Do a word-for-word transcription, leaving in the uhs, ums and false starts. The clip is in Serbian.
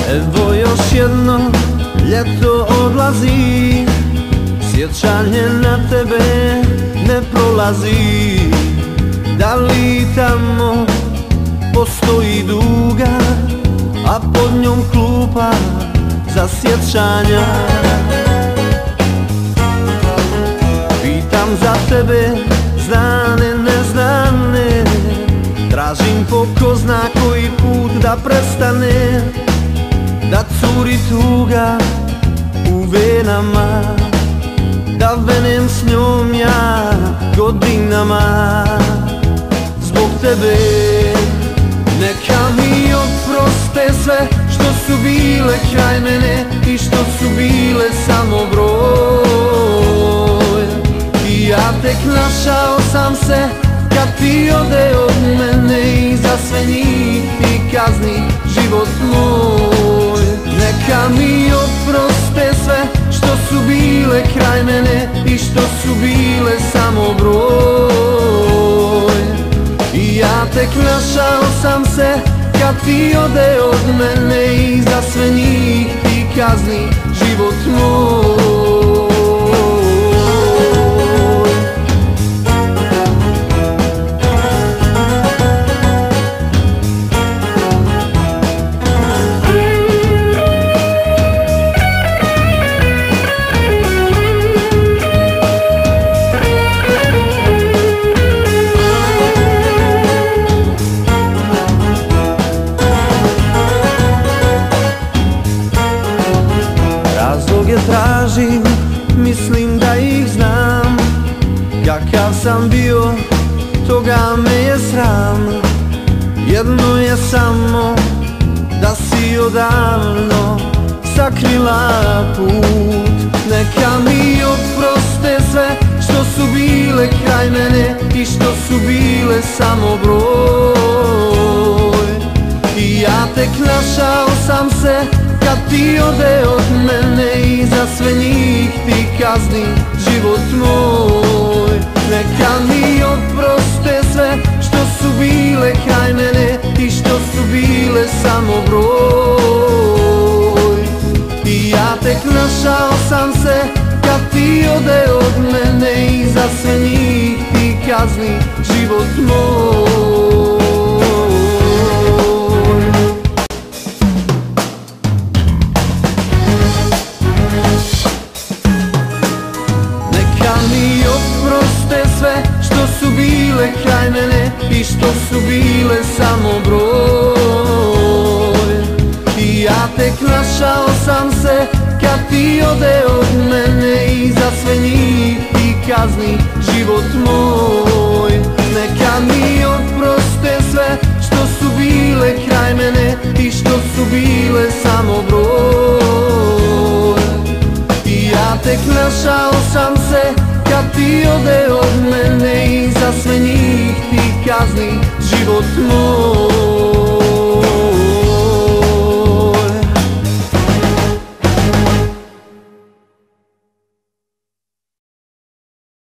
Evo još jedno ljeto odlazi, sjećanje na tebe ne prolazi. Da li tamo postoji duga, a pod njom klupa za sjećanja? Pitam za tebe, znane, neznane, tražim po ko zna koji put da prestane, da curi tuga u venama, da venem s njom ja godinama. Zbog tebe neka mi oproste sve što su bile kraj mene i što su bile samo broj. I ja tek našao sam se kad ti ode od mene i za sve njih ti kazni život moj. Neka mi oproste sve što su bile kraj mene i što su bile samo broj. I ja tek našao sam se kad ti ode od mene i za sve njih ti kazni život moj. Razloge tražim, mislim da ih znam, kakav sam bio, toga me je sram. Jedno je samo da si odavno sakrila put. Neka mi oproste sve što su bile kraj mene i što su bile samo broj. I ja tek našao sam se kad ti ode od mene i za sve njih ti kazni život moj. Neka mi oproste sve što su bile kraj mene i što su bile samo broj. I ja tek našao sam se kad ti ode od mene i za sve njih ti kazni život moj. Sve što su bile kraj mene i što su bile samo broj. I ja tek našao sam se kad ti ode od mene i za sve njih ti kazni život moj. Neka mi oproste sve što su bile kraj mene i što su bile samo broj. I ja tek našao sam se kad ti ode od mene i za sve njih ti kazni život moj.